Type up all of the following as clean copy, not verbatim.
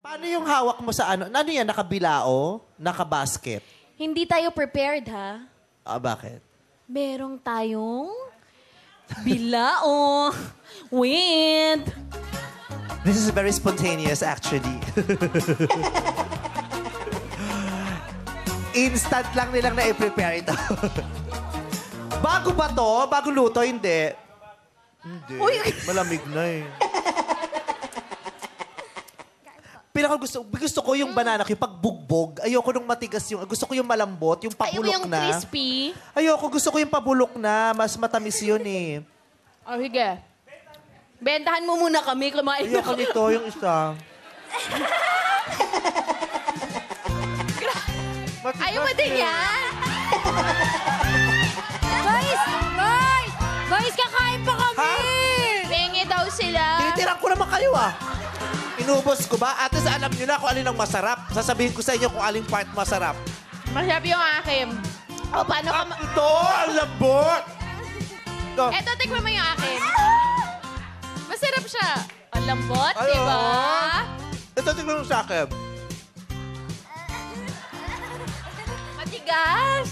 Paano yung hawak mo sa ano? Ano yan? Nakabilao? Nakabasket? Hindi tayo prepared, ha? Ah, bakit? Merong tayong bilao. Wind. This is very spontaneous, actually. Instant lang nilang na-prepare ito. Bago ba to? Bago luto? Hindi. Hindi. Uy. Malamig na eh. Gusto ko yung banana yung pagbugbog. Ayoko nung matigas yung... Gusto ko yung malambot, yung Ayaw mo pabulok yung na. crispy? Ayoko, gusto ko yung pabulok na. Mas matamis yun eh. Oh, sige. Bentahan mo muna kami. Kumain na Ayoko kami. nito, yung isa. Ayaw mo din yan? Guys! Guys! Guys, kakain pa kami! Ha? Pengi daw sila. Tinitiran ko naman kayo ah. Inubos ko ba? At least alam nyo na kung alin ang masarap. Sasabihin ko sa inyo kung aling part masarap. Masarap yung akin. O, paano ka... Ito, ang lambot! Ito. Eto, tikman mo yung akin. Masarap siya. Ang lambot, Ay, di ba? oo. Ito, tignan mo sa akin. Matigas.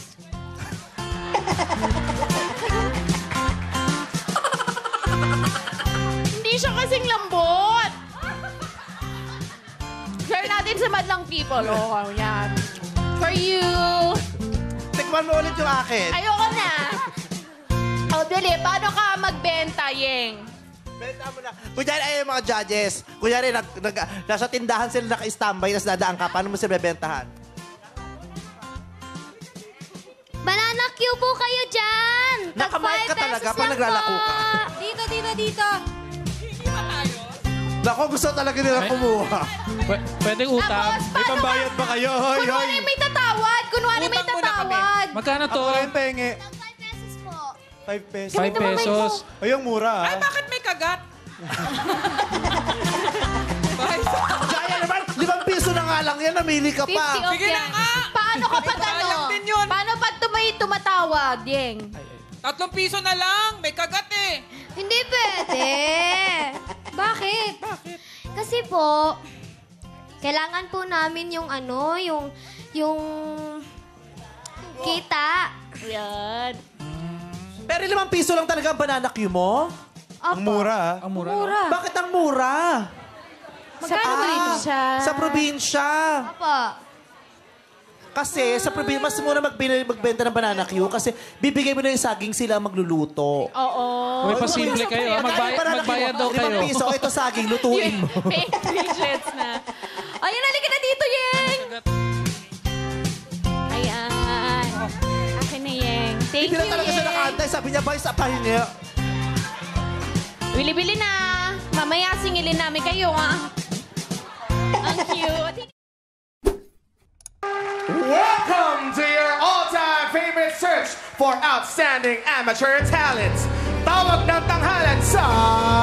Hindi siya kasing lambot. Share natin sa madlang people. Oh, yan. For you. Tikman mo ulit yung akin. Ayoko na. O, dali. Paano ka magbenta, Yeng? Benta mo na. Kunyari, ay yung mga judges. Kunyari, nasa tindahan sila naka-standby, tapos dadaan ka. Paano mo sila bebentahan? Banana cue po kayo dyan! Nakamike ka talaga pag naglalako ka. Dito, dito, dito. Nako, gusto talaga nila kumuha. Pwedeng utang. Tapos, May pambayad ba kayo? Hoy, hoy. Kunwari may tatawad. Kunwari may Utang muna kami. tatawad. Magkano to? Ako rin pengi. 5 pesos po. 5 pesos. 5 pesos. Ay, yung mura ah. Ay, bakit may kagat? Kaya naman, 5 piso na nga lang yan, namili ka 50 pa. off Sige na yan. nga. Paano kapag ano? Sayang din yun. Paano pag tumatawad, Yeng? 3 piso na lang. May kagat eh. Hindi pwede. Bakit? Kasi po, kailangan po namin yung ano, yung kita. Yan. Pero 5 piso lang talaga ang banana cue mo? Ang mura ah. Ang mura. Mura. Bakit ang mura? Magkano ba dito siya? Sa probinsya. Apa. Kasi sa probinsya, mas mura magbenta ng banana cue kasi bibigay mo na yung saging sila magluluto. Oo. Uy, pasimple kayo. Magbayad daw kayo. 5 piso, ito saging, lutuin mo. May ingredients na. Ayun, halika na dito, Yeng! Ayan. Akin na, Yeng. Thank Hindi you, na talaga siya Yeng. nakaantay. Sabi niya, boys, apahin niya. Bili-bili na. Mamaya singilin namin kayo, ha? Ang cute. Welcome to your all-time favorite search for outstanding amateur talents. Tawag ng tanghalan sa